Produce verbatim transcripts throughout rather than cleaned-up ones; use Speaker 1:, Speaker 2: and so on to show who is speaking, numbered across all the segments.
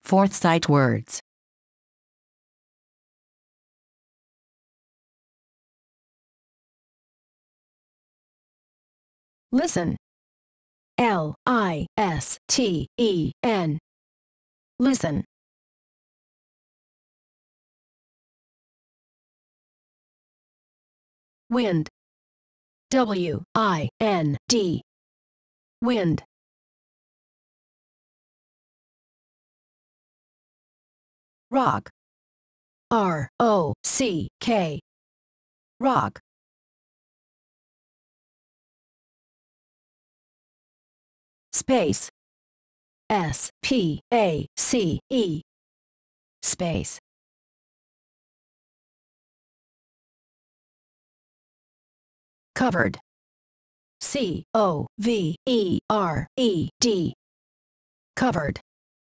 Speaker 1: Fourth sight words.
Speaker 2: Listen. L I S T E N. Listen. Wind. W I N D. Wind. Rock. R O C K. Rock. Space. S P A C E. Space. Covered. C O V E R E D. Covered.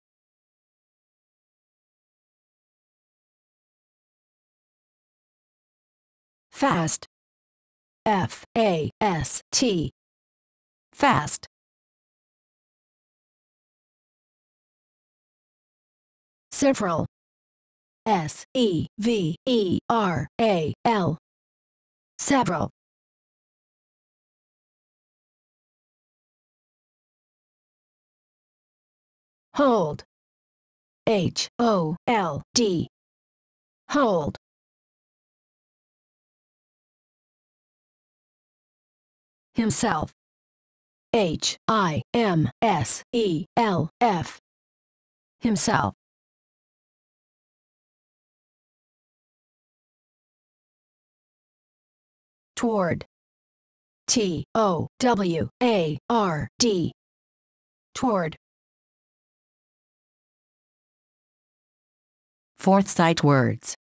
Speaker 2: Fast. F A S T. Fast. Several. S E V E R A L. Several. Hold. H O L D. Hold. Himself. H I M S E L F. Himself. Toward. T O W A R D. Toward.
Speaker 1: Fourth sight words.